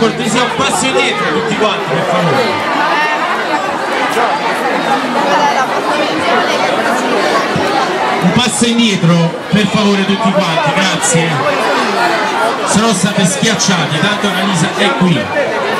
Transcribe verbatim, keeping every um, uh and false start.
cortesia un passo indietro tutti quanti, per favore. Un passo indietro per favore tutti quanti, grazie. Se no state schiacciati, tanto Annalisa è qui.